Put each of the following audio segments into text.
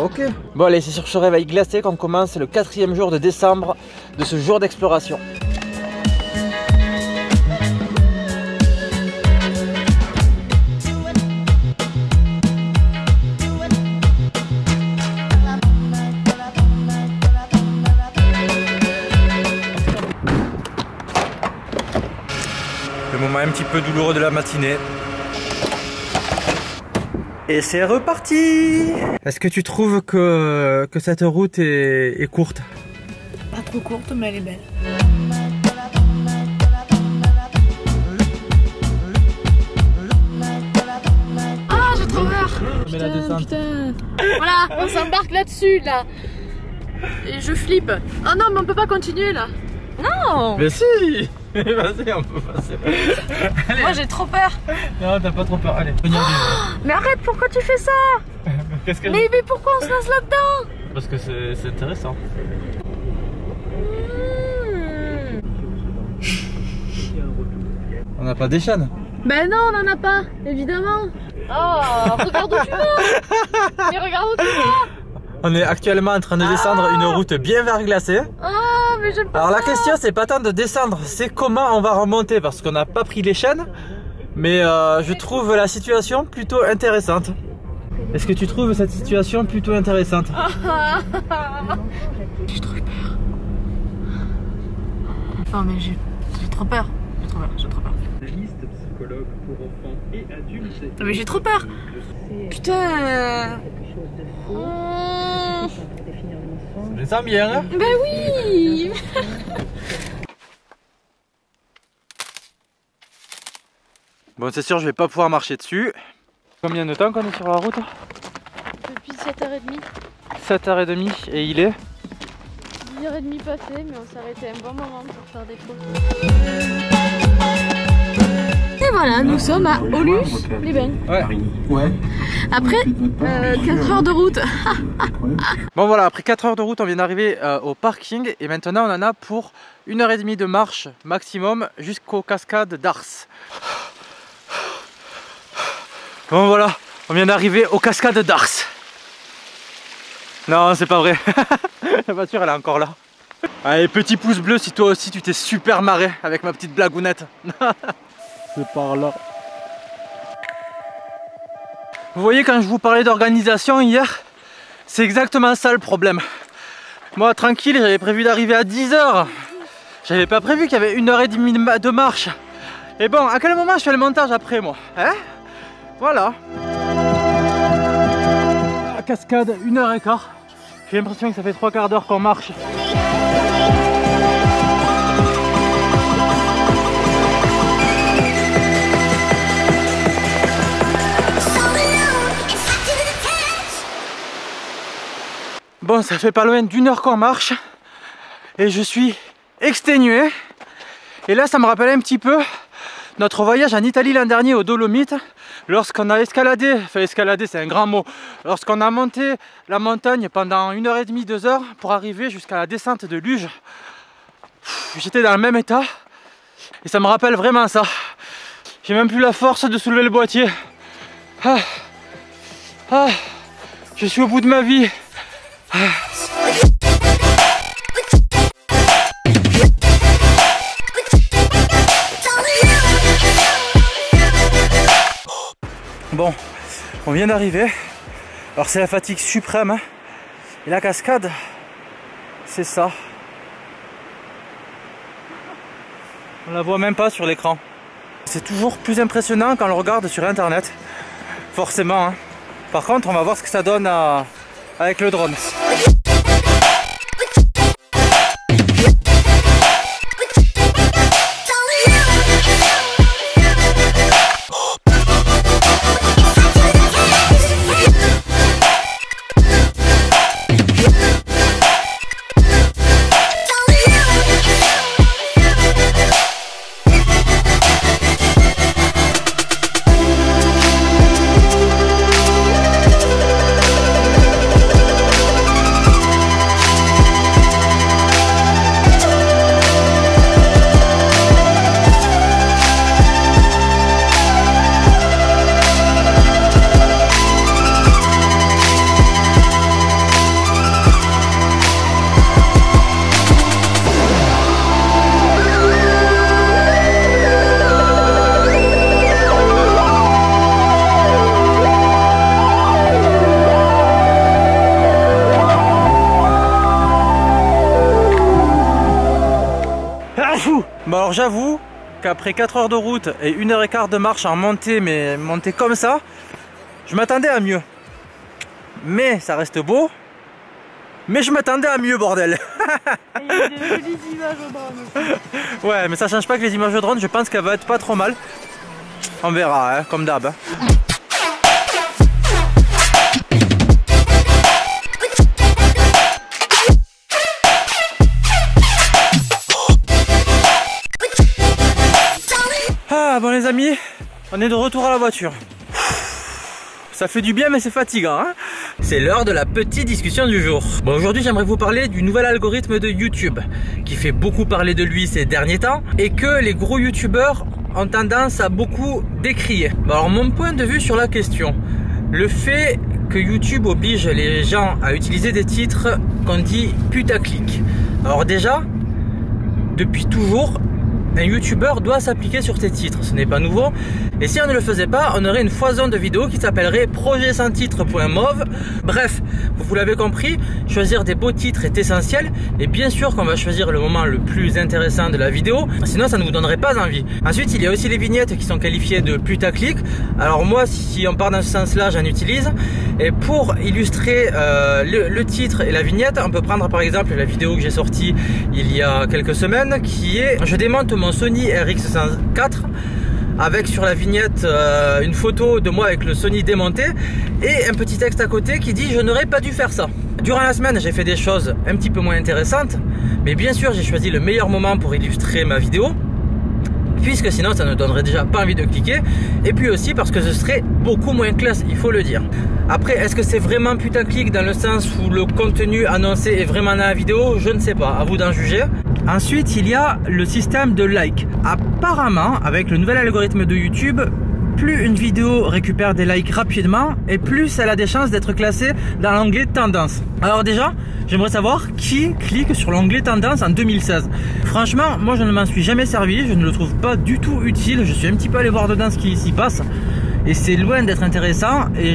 Ok. Bon allez, c'est sur ce réveil glacé qu'on commence le 4e jour de décembre de ce jour d'exploration. Le moment un petit peu douloureux de la matinée. Et c'est reparti. Est-ce que tu trouves que cette route est courte? Pas trop courte, mais elle est belle. Ah, j'ai trop peur. Putain. Voilà, on s'embarque là-dessus, là. Et je flippe. Oh non, mais on peut pas continuer, là. Non. Mais si. Vas-y, on peut passer. Allez. Moi, j'ai trop peur. Non, t'as pas trop peur. Allez. Mais arrête, pourquoi tu fais ça? Qu'est-ce que... Mais pourquoi on se lance là-dedans? Parce que c'est intéressant. On n'a pas des chaînes. Ben non, on en a pas, évidemment. Oh, regarde où tu vas. Mais regarde où tu vas. On est actuellement en train de descendre une route bien verglacée. Oh, mais j'aime pas. Alors la question c'est pas tant de descendre, c'est comment on va remonter parce qu'on n'a pas pris les chaînes. Mais je trouve la situation plutôt intéressante. Est-ce que tu trouves cette situation plutôt intéressante? J'ai trop peur. Non mais j'ai trop peur. J'ai trop peur. Liste psychologue pour enfants et adultes. Non mais j'ai trop peur. Putain. Je le sens bien hein? Ben oui. Bon c'est sûr je vais pas pouvoir marcher dessus. Combien de temps qu'on est sur la route? Depuis 7h30. 7h30 et il est 10h30 passé, mais on s'est arrêté un bon moment pour faire des photos. Et voilà, nous sommes à Aulus, les Bains. Ouais. Après 4 heures de route. Bon voilà, après 4 heures de route, on vient d'arriver au parking et maintenant on en a pour 1h30 de marche maximum jusqu'aux cascades d'Ars. Bon voilà, on vient d'arriver aux cascades d'Ars. Non, c'est pas vrai. La voiture elle est encore là. Allez, petit pouce bleu si toi aussi tu t'es super marré avec ma petite blagounette. C'est par là. Vous voyez quand je vous parlais d'organisation hier, c'est exactement ça le problème. Moi tranquille, j'avais prévu d'arriver à 10h. J'avais pas prévu qu'il y avait 1h30 de marche. Et bon, à quel moment je fais le montage après moi hein? Voilà. La cascade, 1h15. J'ai l'impression que ça fait 3 quarts d'heure qu'on marche. Bon, ça fait pas loin d'une heure qu'on marche. Et je suis exténué. Et là, ça me rappelle un petit peu notre voyage en Italie l'an dernier aux Dolomites. Lorsqu'on a escaladé, enfin escaladé c'est un grand mot, lorsqu'on a monté la montagne pendant 1h30, 2 heures pour arriver jusqu'à la descente de Luge, j'étais dans le même état et ça me rappelle vraiment ça. J'ai même plus la force de soulever le boîtier. Je suis au bout de ma vie. Bon, on vient d'arriver. Alors c'est la fatigue suprême hein. Et la cascade, c'est ça. On la voit même pas sur l'écran. C'est toujours plus impressionnant quand on le regarde sur internet. Forcément hein. Par contre on va voir ce que ça donne avec le drone. Bon alors j'avoue qu'après 4 heures de route et 1h15 de marche en montée, mais montée comme ça, je m'attendais à mieux. Mais ça reste beau. Mais je m'attendais à mieux, bordel. Il y a des jolies images au drone. Ouais, mais ça change pas que les images de drone, je pense qu'elle va être pas trop mal. On verra, hein, comme d'hab. Hein. Ah bon les amis, on est de retour à la voiture. Ça fait du bien mais c'est fatigant hein. C'est l'heure de la petite discussion du jour. Bon aujourd'hui j'aimerais vous parler du nouvel algorithme de YouTube qui fait beaucoup parler de lui ces derniers temps et que les gros youtubeurs ont tendance à beaucoup décrier. Bon, alors mon point de vue sur la question, le fait que YouTube oblige les gens à utiliser des titres qu'on dit putaclic. Alors déjà, depuis toujours, un youtubeur doit s'appliquer sur ses titres, ce n'est pas nouveau. Et si on ne le faisait pas, on aurait une foison de vidéos qui s'appellerait projet sans titre.mov. Bref, vous l'avez compris, choisir des beaux titres est essentiel. Et bien sûr qu'on va choisir le moment le plus intéressant de la vidéo, sinon ça ne vous donnerait pas envie. Ensuite, il y a aussi les vignettes qui sont qualifiées de putaclic. Alors moi, si on part dans ce sens-là, j'en utilise. Et pour illustrer le titre et la vignette, on peut prendre par exemple la vidéo que j'ai sortie il y a quelques semaines, qui est « Je démonte mon Sony RX104 » avec sur la vignette une photo de moi avec le Sony démonté et un petit texte à côté qui dit « Je n'aurais pas dû faire ça ». Durant la semaine, j'ai fait des choses un petit peu moins intéressantes, mais bien sûr, j'ai choisi le meilleur moment pour illustrer ma vidéo, puisque sinon ça ne donnerait déjà pas envie de cliquer, et puis aussi parce que ce serait beaucoup moins classe, il faut le dire. Après, est-ce que c'est vraiment putaclic dans le sens où le contenu annoncé est vraiment dans la vidéo? Je ne sais pas, à vous d'en juger. Ensuite, il y a le système de like. Apparemment, avec le nouvel algorithme de YouTube, plus une vidéo récupère des likes rapidement et plus elle a des chances d'être classée dans l'onglet tendance. Alors déjà, j'aimerais savoir qui clique sur l'onglet tendance en 2016. Franchement, moi je ne m'en suis jamais servi, je ne le trouve pas du tout utile. Je suis un petit peu allé voir dedans ce qui s'y passe et c'est loin d'être intéressant, et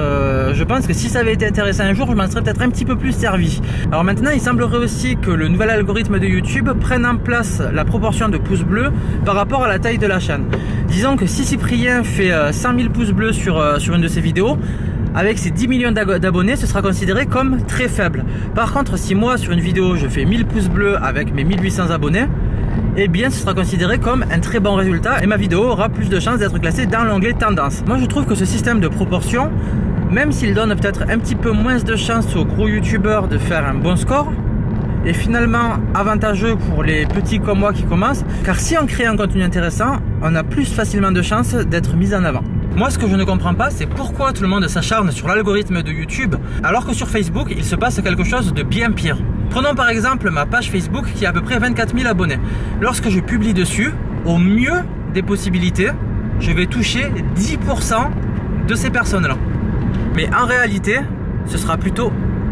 je pense que si ça avait été intéressant un jour, je m'en serais peut-être un petit peu plus servi. Alors maintenant, il semblerait aussi que le nouvel algorithme de YouTube prenne en place la proportion de pouces bleus par rapport à la taille de la chaîne. Disons que si Cyprien fait 100 000 pouces bleus sur une de ses vidéos, avec ses 10 millions d'abonnés, ce sera considéré comme très faible. Par contre, si moi sur une vidéo je fais 1000 pouces bleus avec mes 1800 abonnés, eh bien ce sera considéré comme un très bon résultat et ma vidéo aura plus de chances d'être classée dans l'onglet tendance. Moi je trouve que ce système de proportion, même s'il donne peut-être un petit peu moins de chances aux gros youtubeurs de faire un bon score, est finalement avantageux pour les petits comme moi qui commencent, car si on crée un contenu intéressant, on a plus facilement de chances d'être mis en avant. Moi ce que je ne comprends pas, c'est pourquoi tout le monde s'acharne sur l'algorithme de YouTube alors que sur Facebook il se passe quelque chose de bien pire. Prenons par exemple ma page Facebook qui a à peu près 24 000 abonnés. Lorsque je publie dessus, au mieux des possibilités, je vais toucher 10% de ces personnes-là. Mais en réalité, ce sera plutôt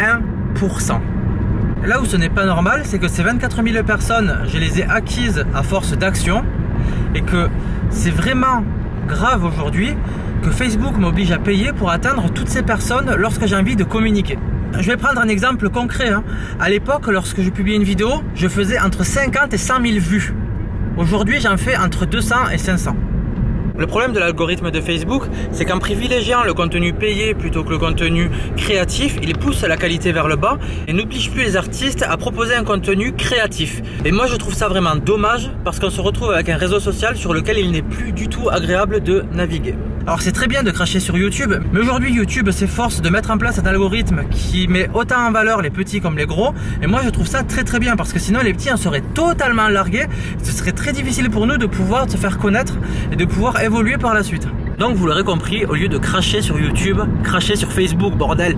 1%. Là où ce n'est pas normal, c'est que ces 24 000 personnes, je les ai acquises à force d'action et que c'est vraiment grave aujourd'hui que Facebook m'oblige à payer pour atteindre toutes ces personnes lorsque j'ai envie de communiquer. Je vais prendre un exemple concret. Hein. À l'époque, lorsque je publiais une vidéo, je faisais entre 50 et 100 000 vues. Aujourd'hui, j'en fais entre 200 et 500. Le problème de l'algorithme de Facebook, c'est qu'en privilégiant le contenu payé plutôt que le contenu créatif, il pousse la qualité vers le bas et n'oblige plus les artistes à proposer un contenu créatif. Et moi je trouve ça vraiment dommage parce qu'on se retrouve avec un réseau social sur lequel il n'est plus du tout agréable de naviguer. Alors c'est très bien de cracher sur YouTube, mais aujourd'hui YouTube s'efforce de mettre en place un algorithme qui met autant en valeur les petits comme les gros, et moi je trouve ça très bien parce que sinon les petits en seraient totalement largués, ce serait très difficile pour nous de pouvoir se faire connaître et de pouvoir évoluer par la suite. Donc vous l'aurez compris, au lieu de cracher sur YouTube, crachez sur Facebook, bordel.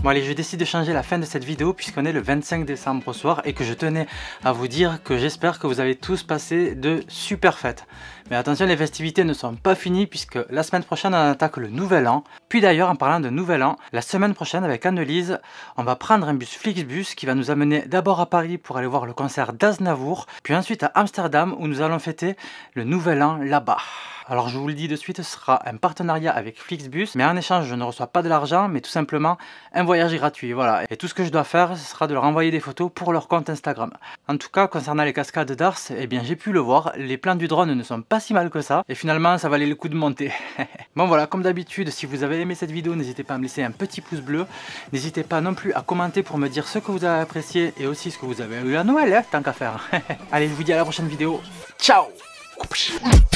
Bon allez, je décide de changer la fin de cette vidéo puisqu'on est le 25 décembre au soir et que je tenais à vous dire que j'espère que vous avez tous passé de super fêtes. Mais attention, les festivités ne sont pas finies puisque la semaine prochaine on attaque le nouvel an. Puis d'ailleurs, en parlant de nouvel an, la semaine prochaine avec Annelise, on va prendre un bus Flixbus qui va nous amener d'abord à Paris pour aller voir le concert d'Aznavour, puis ensuite à Amsterdam où nous allons fêter le nouvel an là-bas. Alors je vous le dis de suite, ce sera un partenariat avec Flixbus, mais en échange je ne reçois pas de l'argent, mais tout simplement un voyage gratuit, voilà. Et tout ce que je dois faire, ce sera de leur envoyer des photos pour leur compte Instagram. En tout cas, concernant les cascades d'Ars, eh bien j'ai pu le voir, les plans du drone ne sont pas si mal que ça, et finalement ça valait le coup de monter. Bon voilà, comme d'habitude, si vous avez aimé cette vidéo, n'hésitez pas à me laisser un petit pouce bleu, n'hésitez pas non plus à commenter pour me dire ce que vous avez apprécié, et aussi ce que vous avez eu à Noël, hein, tant qu'à faire. Allez, je vous dis à la prochaine vidéo, ciao.